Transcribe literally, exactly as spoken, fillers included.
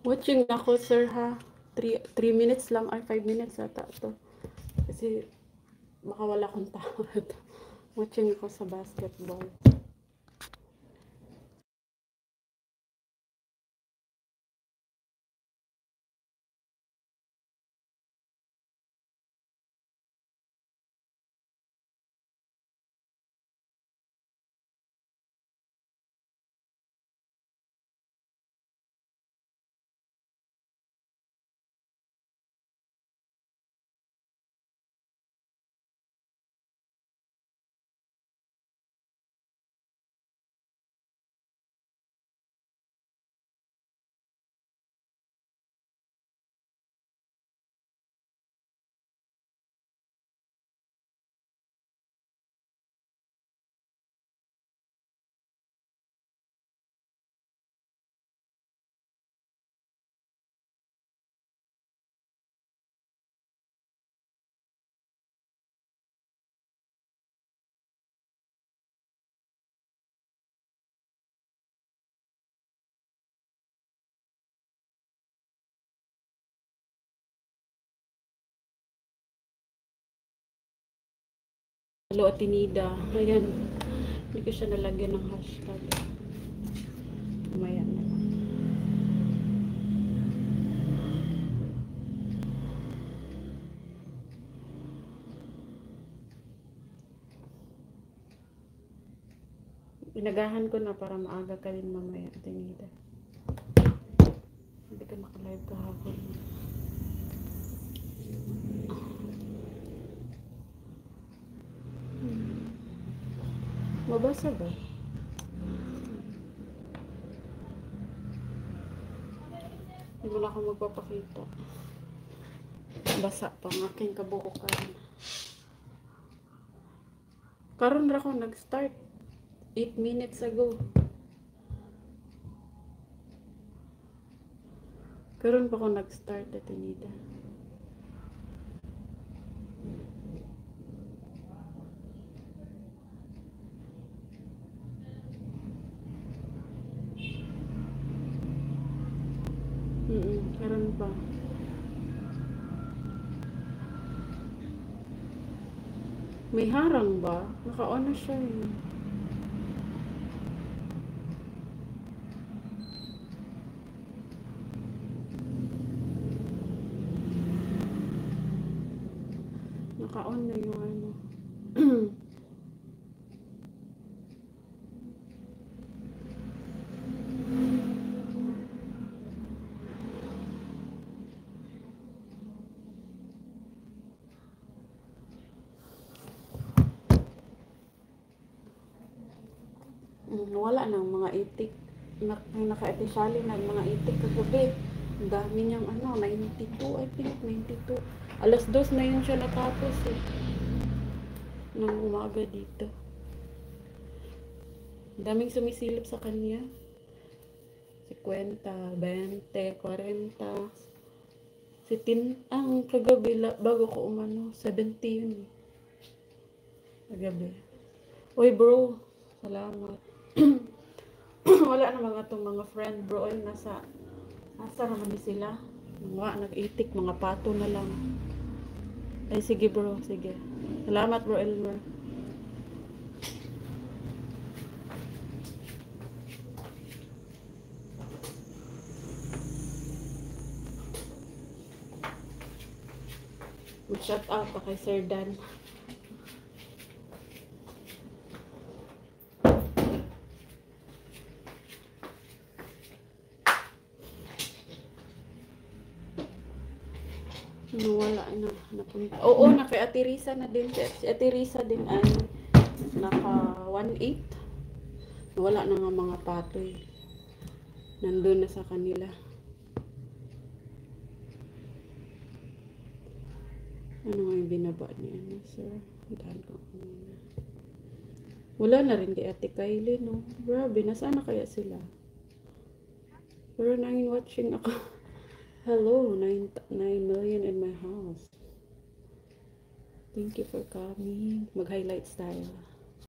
Watching ako, sir, ha? three minutes lang, ay five minutes ata to. Kasi baka wala akong tawad. Watching ako sa basketball. Hello, Atinida. Ayan. Hindi ko siya nalagyan ng hashtag. Mamaya na lang. Inagahan ko na para maaga ka rin mamaya, Atinida. Hindi ka makalive kahapon. Mabasa ba? Hindi mo na ako magpapakita. Basa pa ang aking kabuukan. Karon ra ako nag-start. eight minutes ago. Karon pa ako nag-start, Atinida. Mm, karon pa. May harang ba? Naka-on na siya eh. Naka-on na yung ano. Wala nang mga itik. Naka-etisali na mga itik kagabi. Ang dami niyang ano, ninety-two, I think, ninety-two. Alas dos na yun siya natapos eh. Nang umaga dito. Daming sumisilip sa kanya. fifty, twenty, forty. Si Tin, ang kagabi, bago ko umano, seventy yun eh. Kagabi. Uy bro, salamat. Wala na mga itong mga friend bro. Ay, nasa, nasa kami sila. Mga nag-itik, mga pato na lang. Ay, sige bro, sige. Salamat bro Elmer. Shout out pa kay Sir Dan. Wala na napunta. Oo, na kay Ate Risa na din. Si Ate Risa din ay naka one eight. Wala na nga mga patoy. Nandun na sa kanila. Ano nga yung binaba niya, ano, sir? Dahan ko kanina. Wala na rin kay Ate Kylie, no? Grabe, nasaan na kaya sila? Pero nanging watching ako. Hello, nine million in my house. Thank you for coming. Mag-highlights tayo.